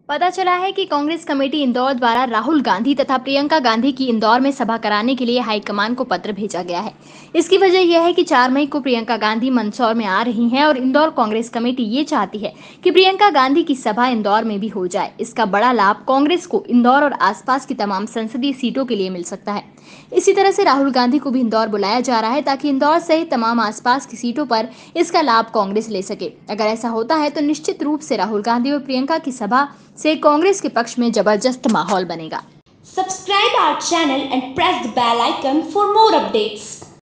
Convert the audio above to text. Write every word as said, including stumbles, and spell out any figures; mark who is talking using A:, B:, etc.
A: पता चला है कि कांग्रेस कमेटी इंदौर द्वारा राहुल गांधी तथा प्रियंका गांधी की इंदौर में सभा कराने के लिए हाईकमान को पत्र भेजा गया है। इसकी वजह यह है कि चार मई को प्रियंका गांधी मंदसौर में आ रही हैं और इंदौर कांग्रेस कमेटी ये चाहती है कि प्रियंका गांधी की सभा इंदौर में भी हो जाए। इसका बड़ा लाभ कांग्रेस को इंदौर और आसपास की तमाम संसदीय सीटों के लिए मिल सकता है। इसी तरह से राहुल गांधी को भी इंदौर बुलाया जा रहा है ताकि इंदौर सहित तमाम आसपास की सीटों पर इसका लाभ कांग्रेस ले सके। अगर ऐसा होता है तो निश्चित रूप से राहुल गांधी और प्रियंका की सभा से कांग्रेस के पक्ष में जबरदस्त माहौल बनेगा।
B: Subscribe our channel and press the bell icon for more updates.